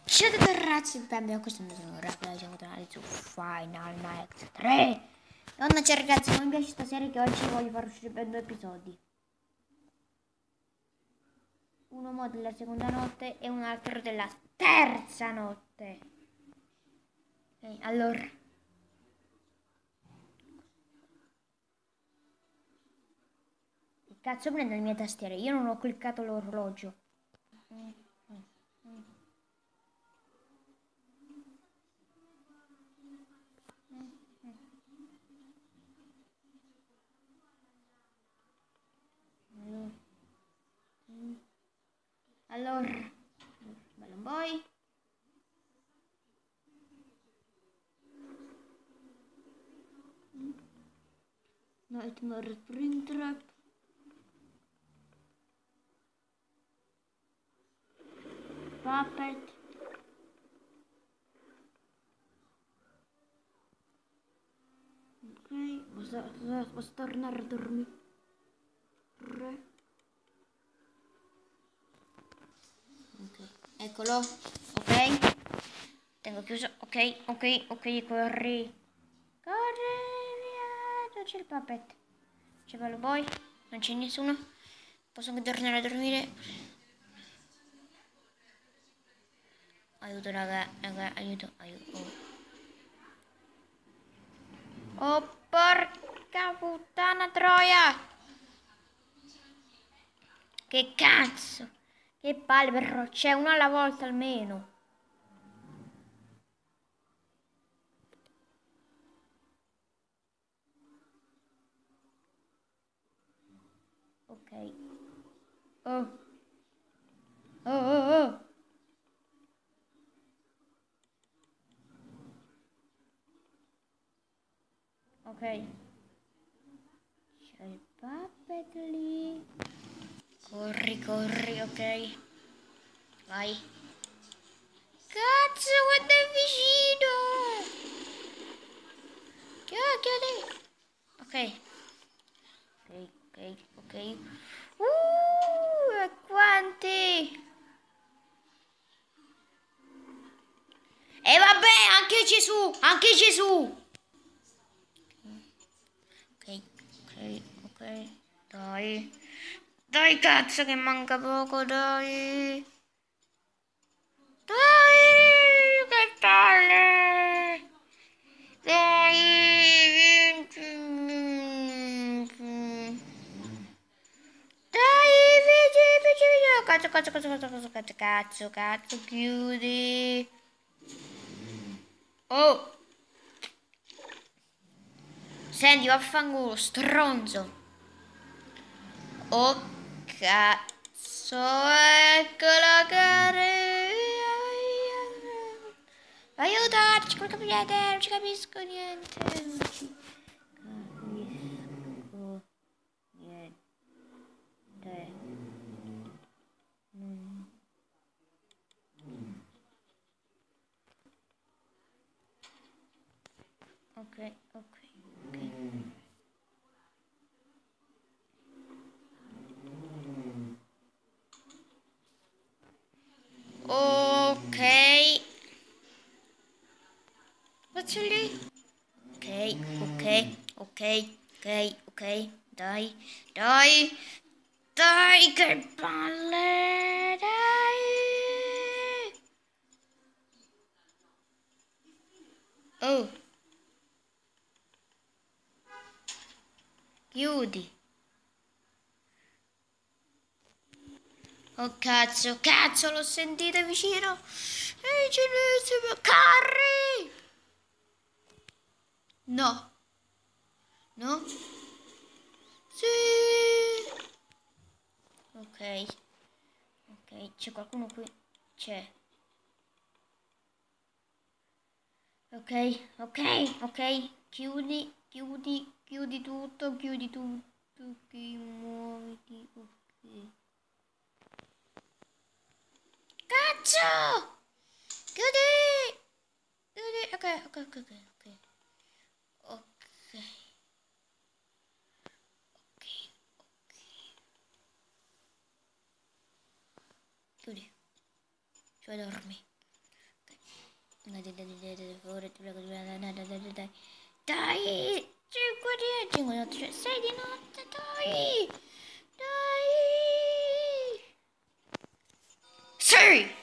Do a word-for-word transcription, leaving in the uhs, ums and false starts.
Ciao a tutti ragazzi, benvenuti, questo è il mio canale, siamo tornati su Final Night tre. Donna c'è ragazzi, non mi piace questa serie che oggi voglio far uscire per due episodi. Uno mo della seconda notte e un altro della terza notte. Ok, allora. Che cazzo prendo le mie tastiere? Io non ho cliccato l'orologio. Mm, mm, mm. Allora, bello boy. Nightmare Springtrap. Puppet. Ok, posso, posso tornare a dormire. Okay. Eccolo, ok. Tengo chiuso, ok, ok, ok, corri. Corri via, dove c'è il puppet? C'è bello boy, non c'è nessuno. Posso anche tornare a dormire. Aiuto raga, raga, aiuto, aiuto. Oh porca puttana troia! Che cazzo! Che palle però, c'è uno alla volta almeno. Ok. Oh. Oh oh oh. Ok. C'è il puppet lì. Corri, corri, ok. Vai. Cazzo, quanto è vicino! Chiacchiere! Ok. Ok, ok, ok. Uh, e quanti! E vabbè, anche Gesù! Anche Gesù! Ok, ok, ok. Dai. Dai, cazzo, che manca poco, dai. Dai, che palle! Dai, dai, vedi, vedi, vedi. Cazzo, cazzo, cazzo, cazzo, cazzo, cazzo, cazzo, cazzo, chiudi. Oh! Senti, vaffanculo, stronzo. Oh, cazzo, eccola cara. Aiutarci, porca miseria, non ci capisco niente. Non ci capisco niente. Mm. Ok, ok, ok. Ok. Faccio lì. Ok, ok, ok, ok, ok. Dai, dai, dai, che palle, dai. Oh, chiudi. Oh cazzo, cazzo, l'ho sentita vicino. Ehi, cinese, carri! No. No? Sì. Ok. Ok, c'è qualcuno qui? C'è. Ok, ok, ok. Chiudi, chiudi, chiudi tutto, chiudi tutto. Ok, muoviti. Ok. Cazzo! Chiudi! Chiudi. Ok, ok, ok, ok. Ok. Ok. Ok. Chiudi. Cioè dormi. Dai, dai, dai, dai, dai, favore, ti prego, dai, dai, dai, dai, dai. Dai, cinque di cinque di notte, sei di notte, dai. Dai. Sì!